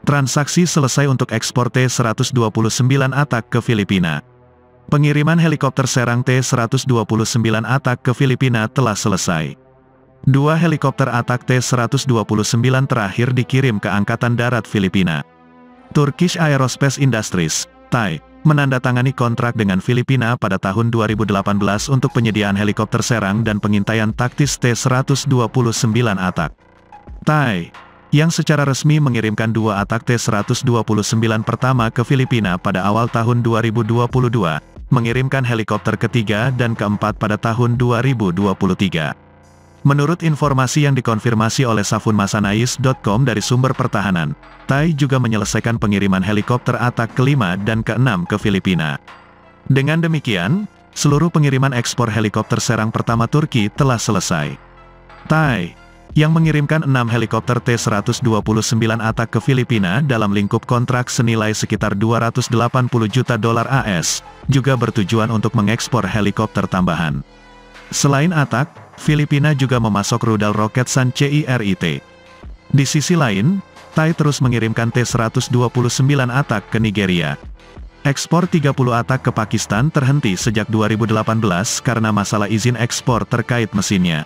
Transaksi selesai untuk ekspor T-129 Attack ke Filipina. Pengiriman helikopter serang T-129 Attack ke Filipina telah selesai. Dua helikopter Attack T-129 terakhir dikirim ke Angkatan Darat Filipina. Turkish Aerospace Industries, TAI, menandatangani kontrak dengan Filipina pada tahun 2018 untuk penyediaan helikopter serang dan pengintaian taktis T-129 Attack. TAI, yang secara resmi mengirimkan dua Attack T-129 pertama ke Filipina pada awal tahun 2022, mengirimkan helikopter ketiga dan keempat pada tahun 2023. Menurut informasi yang dikonfirmasi oleh safunmasanais.com dari sumber pertahanan, TAI juga menyelesaikan pengiriman helikopter Attack kelima dan keenam ke Filipina. Dengan demikian, seluruh pengiriman ekspor helikopter serang pertama Turki telah selesai. TAI, yang mengirimkan 6 helikopter T-129 Attack ke Filipina dalam lingkup kontrak senilai sekitar 280 juta dolar AS, juga bertujuan untuk mengekspor helikopter tambahan. Selain Attack, Filipina juga memasok rudal roket Sun CIRIT. Di sisi lain, TAI terus mengirimkan T-129 Attack ke Nigeria. Ekspor 30 Attack ke Pakistan terhenti sejak 2018 karena masalah izin ekspor terkait mesinnya.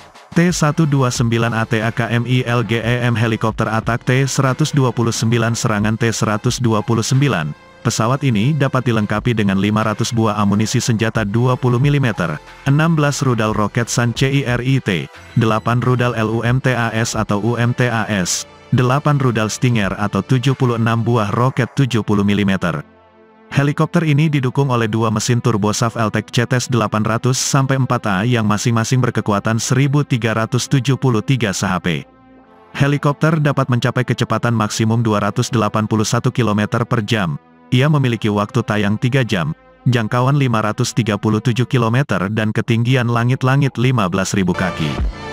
T-129 ATAKMI LGEM helikopter Attack T-129 serangan T-129. Pesawat ini dapat dilengkapi dengan 500 buah amunisi senjata 20 mm, 16 rudal roket Sun CIRIT, 8 rudal LUMTAS atau UMTAS, 8 rudal Stinger atau 76 buah roket 70 mm. Helikopter ini didukung oleh dua mesin turbosaf Eltek CTS-800-4A yang masing-masing berkekuatan 1373 CHP. Helikopter dapat mencapai kecepatan maksimum 281 km per jam. Ia memiliki waktu tayang 3 jam, jangkauan 537 km dan ketinggian langit-langit 15.000 kaki.